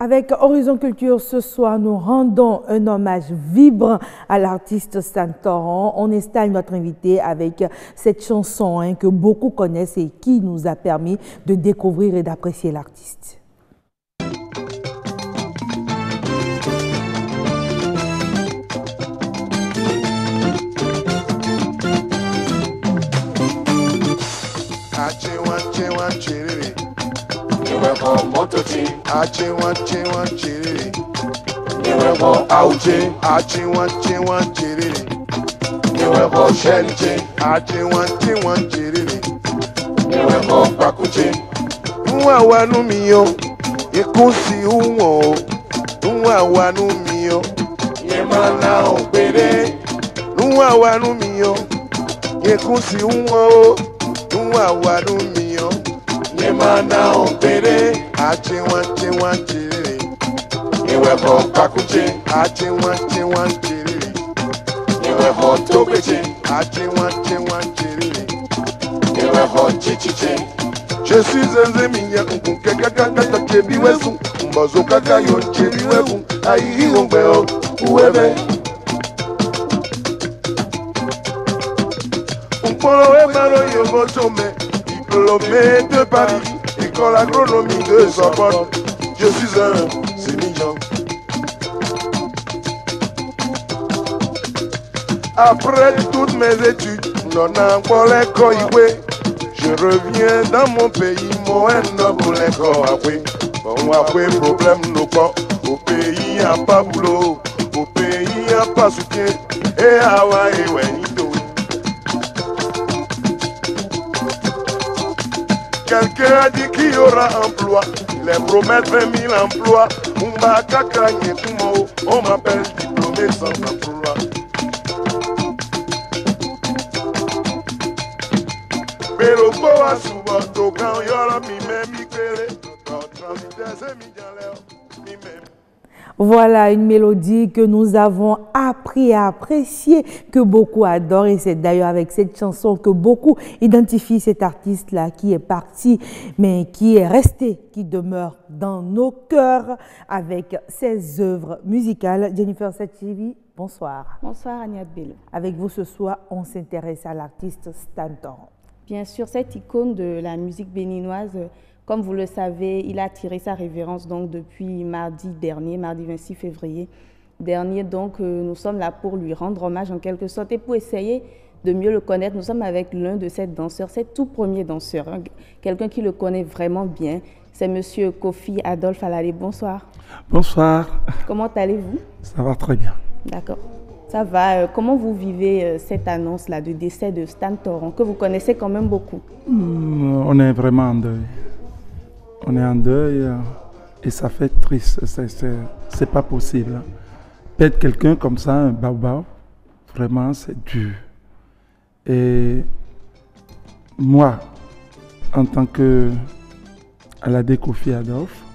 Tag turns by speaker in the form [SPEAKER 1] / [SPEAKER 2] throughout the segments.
[SPEAKER 1] Avec Horizon Culture, ce soir, nous rendons un hommage vibrant à l'artiste Stantoron. On installe notre invité avec cette chanson que beaucoup connaissent et qui nous a permis de découvrir et d'apprécier l'artiste.
[SPEAKER 2] Yemana ompere ache wan chiri Iwe ho pakuche ache wan chiri Iwe ho topeche ache wan chiri Iwe ho chichiche Je suis un minya kunke kaka chebi wesu Mbozo kaka yon chebi wefu Ayi ngombe uwebe Umpolo emaro yogo chome Diplômé de Paris, école agronomie de Sorbonne. Je suis un sémillant. Après toutes mes études, non encore l'école, je reviens dans mon pays, mon noble école. Bon, après problème, nos corps, au pays, y'a pas boulot, au pays, y'a pas soutien, et Hawaï, ouais, quelqu'un a dit qu'il y aura emploi, les promettent 20 000 emplois. On m'appelle diplômé sans emploi. Pero boa suba, tocan yola mi me kele, transiter mi jaleo, mi me.
[SPEAKER 1] Voilà une mélodie que nous avons appris à apprécier, que beaucoup adorent. Et c'est d'ailleurs avec cette chanson que beaucoup identifient cet artiste-là qui est parti, mais qui est resté, qui demeure dans nos cœurs avec ses œuvres musicales. Jennifer Sachivi, bonsoir.
[SPEAKER 3] Bonsoir Agnès Bello.
[SPEAKER 1] Avec vous ce soir, on s'intéresse à l'artiste Stantoron.
[SPEAKER 3] Bien sûr, cette icône de la musique béninoise, comme vous le savez, il a tiré sa révérence donc depuis mardi dernier, mardi 26 février dernier. Donc nous sommes là pour lui rendre hommage en quelque sorte et pour essayer de mieux le connaître. Nous sommes avec l'un de ses danseurs, ses tout premiers danseurs, quelqu'un qui le connaît vraiment bien. C'est Monsieur Kofi Adolphe Alalé. Bonsoir.
[SPEAKER 4] Bonsoir.
[SPEAKER 3] Comment allez-vous?
[SPEAKER 4] Ça va très bien.
[SPEAKER 3] D'accord. Ça va. Comment vous vivez cette annonce-là de décès de Stantoron, que vous connaissez quand même beaucoup?
[SPEAKER 4] On est vraiment en deuil. On est en deuil et ça fait triste, c'est pas possible. Perdre quelqu'un comme ça, un baobab, vraiment c'est dur. Et moi, en tant que Alalé Kofi Adolphe,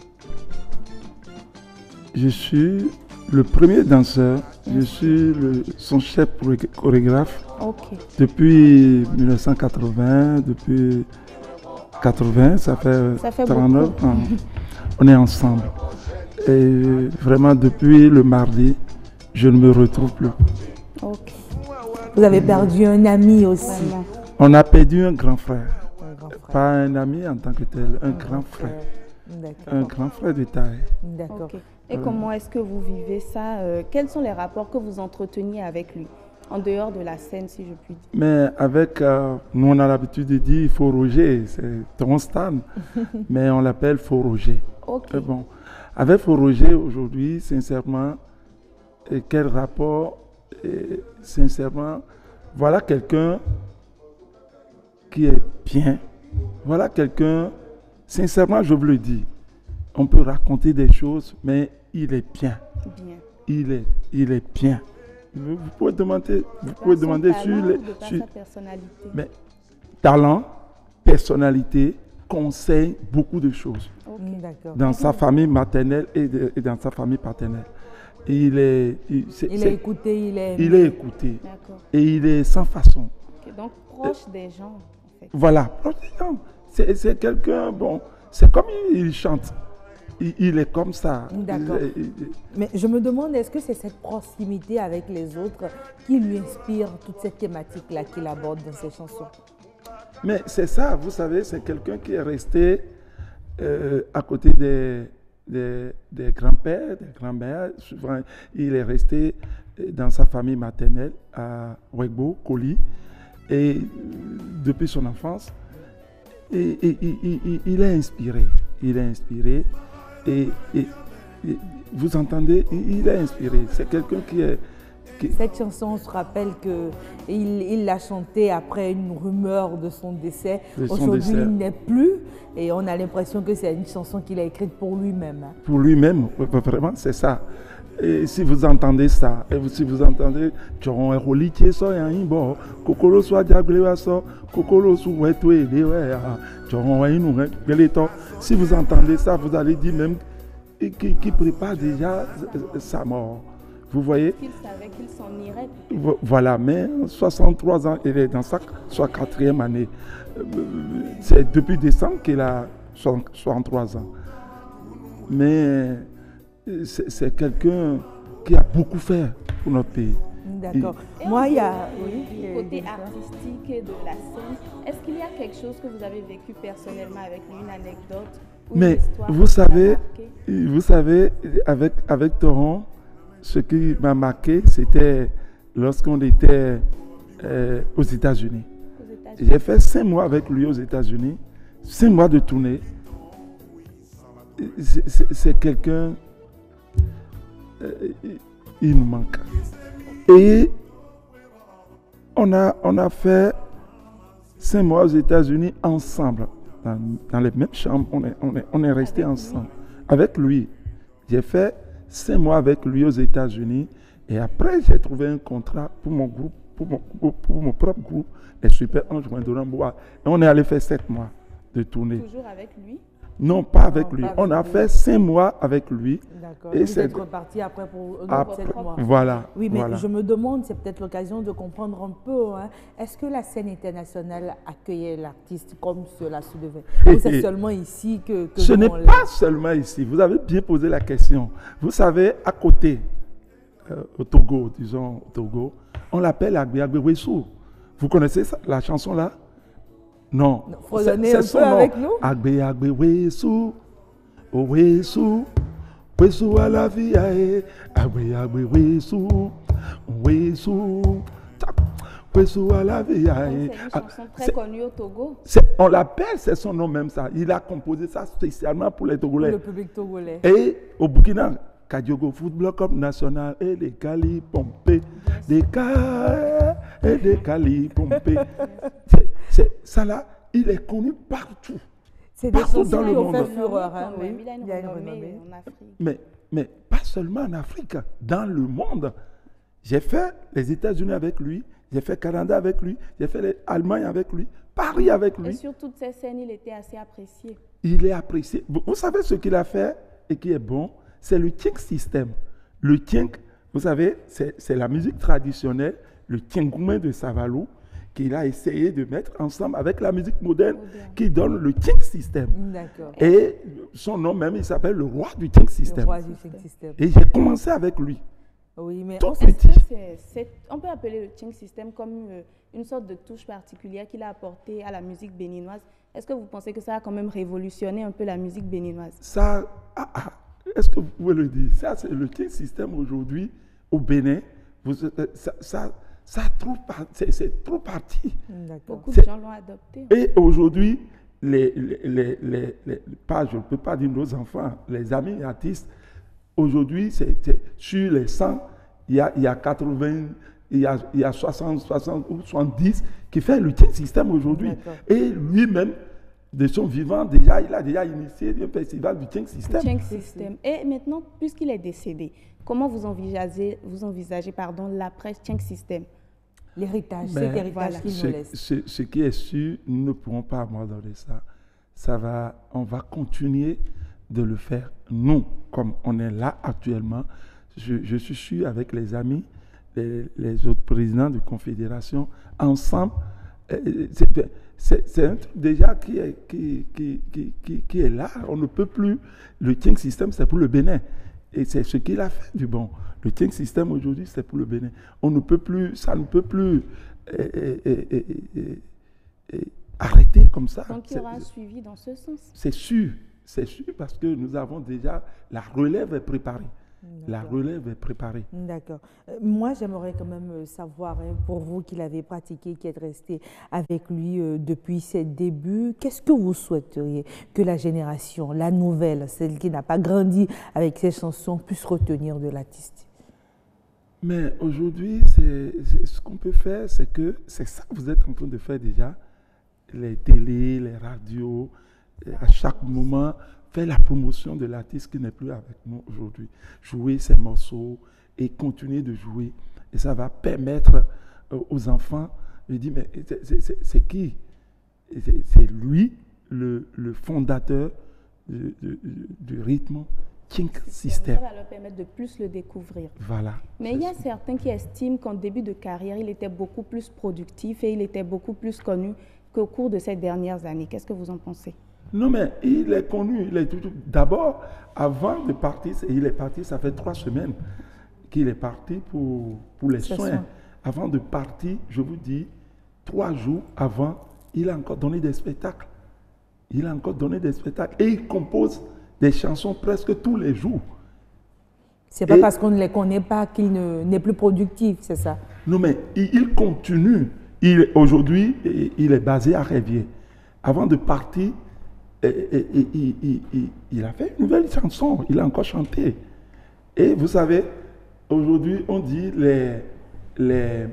[SPEAKER 4] je suis le premier danseur, je suis son chef chorégraphe depuis 1980, depuis 80, ça fait 39 ans. On est ensemble. Et vraiment, depuis le mardi, je ne me retrouve plus.
[SPEAKER 1] Vous avez perdu un ami aussi.
[SPEAKER 3] Vraiment.
[SPEAKER 4] On a perdu un grand frère. Pas un ami en tant que tel, un grand frère. Un grand frère de taille.
[SPEAKER 1] D'accord.
[SPEAKER 3] Et comment est-ce que vous vivez ça? Quels sont les rapports que vous entreteniez avec lui? En dehors de la scène, si je puis dire.
[SPEAKER 4] Mais avec, nous on a l'habitude de dire Faux Roger, c'est ton Stan, mais on l'appelle Faux Roger. Bon. Avec Faux Roger aujourd'hui, sincèrement, quel rapport, sincèrement, voilà quelqu'un qui est bien, voilà quelqu'un, sincèrement je vous le dis, on peut raconter des choses, mais il est bien. Il est bien. Vous pouvez demander sur
[SPEAKER 3] sa personnalité.
[SPEAKER 4] Mais talent, personnalité, conseil, beaucoup de choses. Dans sa famille maternelle et dans sa famille paternelle. Il est
[SPEAKER 1] écouté,
[SPEAKER 4] il est écouté. Et il est sans façon.
[SPEAKER 3] Donc proche des gens. En fait.
[SPEAKER 4] Voilà, proche des gens. C'est quelqu'un, bon, c'est comme il chante. il est comme ça.
[SPEAKER 1] D'accord. Mais je me demande, est-ce que c'est cette proximité avec les autres qui lui inspire toute cette thématique-là qu'il aborde dans ses chansons?
[SPEAKER 4] Mais c'est ça, vous savez, c'est quelqu'un qui est resté à côté des grands-pères, des grands-mères. Souvent, il est resté dans sa famille maternelle à Wegbo, Koli, et depuis son enfance, il est inspiré. Il est inspiré et vous entendez, il est inspiré. C'est quelqu'un qui est...
[SPEAKER 1] Cette chanson, on se rappelle qu'il l'a chantée après une rumeur de son décès. Aujourd'hui, il n'est plus et on a l'impression que c'est une chanson qu'il a écrite pour lui-même.
[SPEAKER 4] Pour lui-même, vraiment, c'est ça. Et si vous entendez ça, et si vous entendez si vous entendez ça, vous allez dire même qu'il prépare déjà sa mort. Vous voyez?
[SPEAKER 3] Il savait qu'il s'en irait.
[SPEAKER 4] Voilà, mais 63 ans, il est dans sa 4e année. C'est depuis décembre qu'il a 63 ans. Mais c'est quelqu'un qui a beaucoup fait pour notre pays.
[SPEAKER 1] D'accord. Moi, il y a...
[SPEAKER 3] Du côté artistique de la scène, est-ce qu'il y a quelque chose que vous avez vécu personnellement avec lui, une anecdote ou
[SPEAKER 4] mais
[SPEAKER 3] une histoire
[SPEAKER 4] vous savez, avec Toron, ce qui m'a marqué, c'était lorsqu'on était aux États-Unis. J'ai fait 5 mois avec lui aux États-Unis, 5 mois de tournée. C'est quelqu'un, il nous manque. Et on a fait 5 mois aux États-Unis ensemble, dans les mêmes chambres, on est restés ensemble. Avec lui, j'ai fait 5 mois avec lui aux États-Unis et après j'ai trouvé un contrat pour mon groupe, pour mon propre groupe, les Super Anges Wendorambwa. Et on est allé faire 7 mois de tournée.
[SPEAKER 3] Toujours avec lui?
[SPEAKER 4] Non, pas avec lui. On a fait 5 mois avec lui.
[SPEAKER 1] D'accord. Et vous êtes reparti après pour 7 mois.
[SPEAKER 4] Voilà.
[SPEAKER 1] Oui, mais
[SPEAKER 4] voilà.
[SPEAKER 1] Je me demande, c'est peut-être l'occasion de comprendre un peu, hein, est-ce que la scène internationale accueillait l'artiste comme cela se devait? Ou c'est seulement ici que
[SPEAKER 4] ce n'est pas seulement ici. Vous avez bien posé la question. Vous savez, à côté, au Togo, disons au Togo, on l'appelle Agbe Agbe Wesu. Vous connaissez ça, la chanson là? Non.
[SPEAKER 1] C'est son nom. Avec nous?
[SPEAKER 4] Agbe Agbe Wesu, Wesu, Wesu à la vie, Agbe Agbe Wesu, Wesu, Wesu à la vie.
[SPEAKER 3] C'est une chanson très connue au Togo.
[SPEAKER 4] On l'appelle, c'est son nom même ça. Il a composé ça spécialement pour les Togolais.
[SPEAKER 1] Pour le public togolais.
[SPEAKER 4] Et au Burkina, Kadiogo Football Club National et les Cali pompés, des Cali et des Cali pompés. Ça là, il est connu partout.
[SPEAKER 1] C'est partout
[SPEAKER 4] dans le monde.
[SPEAKER 1] Fait fureur, hein,
[SPEAKER 3] oui. Il a une renommée en Afrique.
[SPEAKER 4] Mais pas seulement en Afrique, dans le monde. J'ai fait les États-Unis avec lui, j'ai fait Canada avec lui, j'ai fait l'Allemagne avec lui, Paris avec lui.
[SPEAKER 3] Et sur toutes ces scènes, il était assez apprécié.
[SPEAKER 4] Il est apprécié. Vous savez ce qu'il a fait et qui est bon? C'est le Tchink system. Le Tchink, vous savez, c'est la musique traditionnelle, le Tchingoumé de Savalou, qu'il a essayé de mettre ensemble avec la musique moderne qui donne le Tchink system.
[SPEAKER 1] D'accord.
[SPEAKER 4] Et son nom même, il s'appelle le roi du Tchink system.
[SPEAKER 1] Le roi du Tchink system.
[SPEAKER 4] Et j'ai commencé avec lui.
[SPEAKER 1] Oui, mais
[SPEAKER 3] on peut appeler le Tchink system comme une sorte de touche particulière qu'il a apportée à la musique béninoise. Est-ce que vous pensez que ça a quand même révolutionné un peu la musique béninoise?
[SPEAKER 4] Ça, est-ce que vous pouvez le dire? Ça, c'est le Tchink system aujourd'hui au Bénin. C'est trop parti.
[SPEAKER 3] Beaucoup de gens l'ont adopté.
[SPEAKER 4] Et aujourd'hui, je ne peux pas dire nos enfants, les amis artistes, aujourd'hui, c'est sur les 100, il y a 80, il y a 60 ou 70 qui fait le Tchink system aujourd'hui. Et lui-même, de son vivant, il a déjà initié un festival du Tchink system.
[SPEAKER 3] Tchink system. Et maintenant, puisqu'il est décédé, comment vous envisagez l'après Tchink system?
[SPEAKER 1] L'héritage, cet héritage qu'il nous laisse.
[SPEAKER 4] Ce qui est sûr, nous ne pourrons pas abandonner ça. On va continuer de le faire, nous, comme on est là actuellement. Je suis sûr avec les amis, les autres présidents de confédération, ensemble, c'est un truc déjà qui est là. On ne peut plus. Le Ting System, c'est pour le Bénin. Et c'est ce qu'il a fait du bon. Le Ting System aujourd'hui, c'est pour le Bénin. On ne peut plus, ça ne peut plus arrêter comme ça.
[SPEAKER 3] Donc il y aura un suivi dans ce sens.
[SPEAKER 4] C'est sûr parce que nous avons déjà, la relève est préparée. La relève est préparée.
[SPEAKER 1] D'accord. Moi, j'aimerais quand même savoir, hein, pour vous qui l'avez pratiqué, qui êtes resté avec lui depuis ses débuts, qu'est-ce que vous souhaiteriez que la génération, la nouvelle, celle qui n'a pas grandi avec ces chansons, puisse retenir de l'artiste?
[SPEAKER 4] Mais aujourd'hui, ce qu'on peut faire, c'est ça que vous êtes en train de faire déjà. Les télés, les radios, à chaque moment, faire la promotion de l'artiste qui n'est plus avec nous aujourd'hui. Jouer ses morceaux et continuer de jouer. Et ça va permettre aux enfants de dire, mais c'est qui? C'est lui, le fondateur du rythme Ting System.
[SPEAKER 3] Ça va leur permettre de plus le découvrir.
[SPEAKER 4] Voilà.
[SPEAKER 3] Mais il y a certains qui estiment qu'en début de carrière, il était beaucoup plus productif et il était beaucoup plus connu qu'au cours de ces dernières années. Qu'est-ce que vous en pensez?
[SPEAKER 4] Non, mais il est connu. D'abord, avant de partir, il est parti, ça fait 3 semaines qu'il est parti pour les soins. Avant de partir, je vous dis, 3 jours avant, il a encore donné des spectacles. Et il compose des chansons presque tous les jours.
[SPEAKER 1] C'est pas parce qu'on ne les connaît pas qu'il n'est plus productif, c'est ça?
[SPEAKER 4] Non, mais il continue. Aujourd'hui, il est basé à Révier. Avant de partir, il a fait une nouvelle chanson, il a encore chanté. Et vous savez, aujourd'hui, on dit les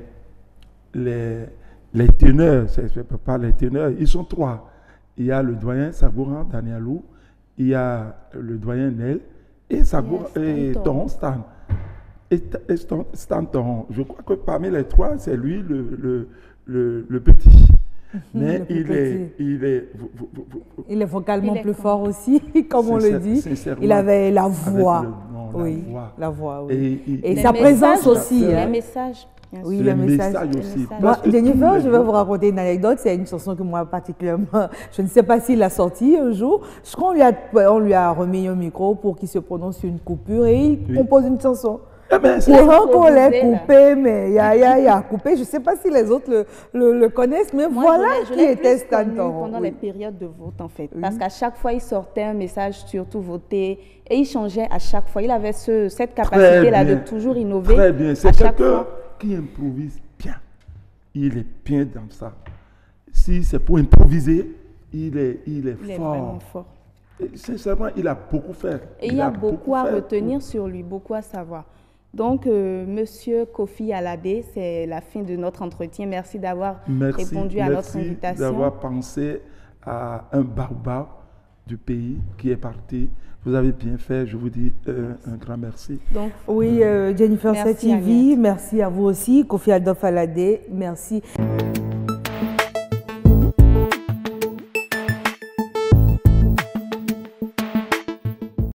[SPEAKER 4] teneurs, c'est pas les teneurs, ils sont 3. Il y a le doyen Sagouran Danielou, il y a le doyen Nel et Toron Stan. Et Stan Toron. Je crois que parmi les 3, c'est lui le petit. Mais il est
[SPEAKER 1] vocalement plus fort aussi, comme on le dit. Il avait la voix. La voix, oui. Et sa présence aussi.
[SPEAKER 3] Les messages.
[SPEAKER 1] Oui, le message
[SPEAKER 4] aussi.
[SPEAKER 1] Moi, Jennifer, je vais vous raconter une anecdote. C'est une chanson que moi, particulièrement, je ne sais pas s'il l'a sortie un jour. Je crois qu'on lui a remis un micro pour qu'il se prononce sur une coupure et il compose une chanson. Qu'on l'a coupé, mais il y a coupé. Je ne sais pas si les autres le connaissent, mais moi, voilà qui était Stan Toron.
[SPEAKER 3] Pendant les périodes de vote, en fait. Parce qu'à chaque fois, il sortait un message sur tout voter et il changeait à chaque fois. Il avait cette capacité-là de toujours innover.
[SPEAKER 4] Très bien. C'est quelqu'un qui improvise bien. Il est bien dans ça. Si c'est pour improviser, il est
[SPEAKER 3] vraiment fort.
[SPEAKER 4] Et sincèrement, il a beaucoup fait.
[SPEAKER 3] Et il y a beaucoup à retenir sur lui, beaucoup à savoir. Donc, Monsieur Kofi Alade, c'est la fin de notre entretien. Merci d'avoir répondu à notre invitation.
[SPEAKER 4] Merci d'avoir pensé à un baobab du pays qui est parti. Vous avez bien fait, je vous dis un grand merci.
[SPEAKER 1] Donc, oui, Jennifer Setivi, merci à vous aussi. Kofi Adolphe Alade, merci.